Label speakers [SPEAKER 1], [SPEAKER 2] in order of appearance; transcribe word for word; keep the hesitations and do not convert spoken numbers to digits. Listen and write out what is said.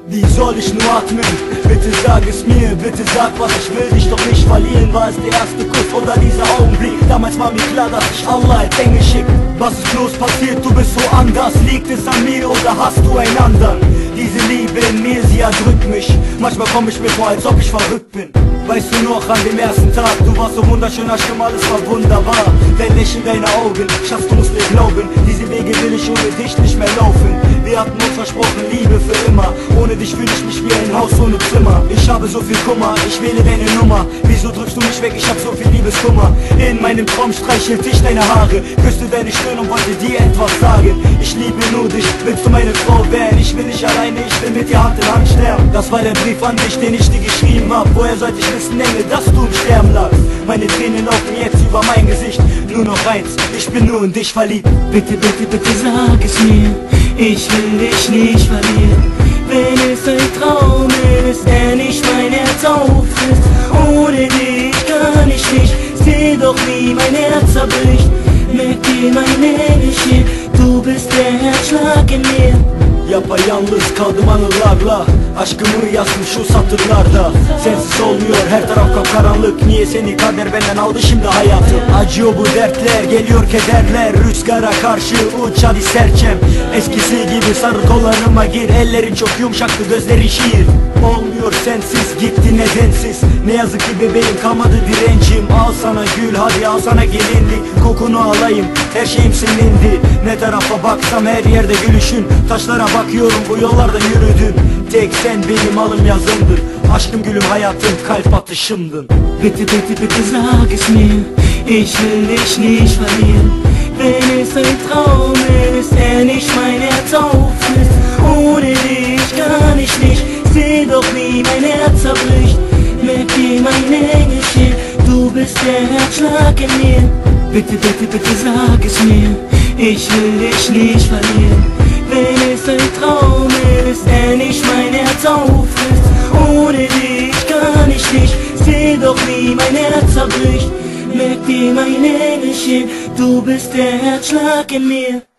[SPEAKER 1] Wie soll ich nur atmen? Bitte sag es mir, bitte sag, was ich will dich doch nicht verlieren. War es der erste Kuss oder dieser Augenblick? Damals war mir klar, dass ich Allah als Engel schickt. Was ist bloß passiert? Du bist so anders. Liegt es an mir oder hast du einen anderen? Diese Liebe in mir, sie erdrückt mich. Manchmal komm ich mir vor, als ob ich verrückt bin. Weißt du noch an dem ersten Tag, du warst so wunderschön, Aschkem, alles war wunderbar. Dein Lächeln, deine Augen, Schatz, du musst mir glauben, diese Wege will ich ohne dich nicht mehr laufen. Wir hatten uns versprochen, Liebe für immer. Ohne dich fühle ich mich wie ein Haus ohne Zimmer. Ich habe so viel Kummer, ich wähle deine Nummer. Wieso drückst du mich weg, ich hab so viel Liebeskummer. In meinem Traum streichelt ich deine Haare, küsste deine Stirn und wollte dir etwas sagen. Ich liebe nur dich, willst du meine Frau werden? Ich will nicht alleine, ich will mit dir Hand in Hand sterben. Das war der Brief an dich, den ich dir geschrieben hab. Woher sollte ich wissen, Engel, dass du im Sterben lagst? Meine Tränen laufen jetzt über mein Gesicht. Nur noch eins, ich bin nur in dich verliebt.
[SPEAKER 2] Bitte, bitte, bitte sag es mir, ich will dich nicht verlieren. Wenn es ein Traum ist, der nicht mein Herz auffrisst. Ohne dich kann ich nicht, seh doch wie mein Herz zerbricht. Mit dir mein Engelchen, du bist der Herzschlag in mir.
[SPEAKER 1] Yapayalnız kaldım anılarla. Aşkımı yazdım şu satırlarda. Sensiz olmuyor, her taraf kapkaranlık. Niye seni kader benden aldı şimdi hayatım? Acıyor bu dertler, geliyor kederler. Rüzgara karşı uç hadi serçem. Eskisi gibi sarı kollarıma gir. Ellerin çok yumuşaktı, gözlerin şiir. Olmuyor sensiz, gitti nedensiz. Ne yazık ki bebeğim kalmadı direncim. Al sana gül, hadi al sana gelinlik. Kokunu alayım, her şeyim senindi. Ne tarafa baksam her yerde gülüşün. Taşlara bakıyorum, bu yollarda yürüdün. Tek sen benim alım yazımdın. Aşkım, gülüm, hayatım, kalp atışımdın.
[SPEAKER 2] Bitte, bitte, bitte sag es mir, ich will dich nicht verlieren. Wenn es ein Traum ist, der nicht mein Herz auffrisst. Ohne dich kann ich nicht, seh doch wie mein Herz zerbricht. Mit dir mein Engelchen, du bist der Herzschlag in mir. Bitte, bitte, bitte sag es mir, ich will dich nicht verlieren. Wenn es ein Traum ist, der nicht mein Herz auffrisst. Ohne dich kann ich nicht, seh doch wie mein Herz zerbricht. Mit dir mein Engelchen, du bist der Herzschlag in mir.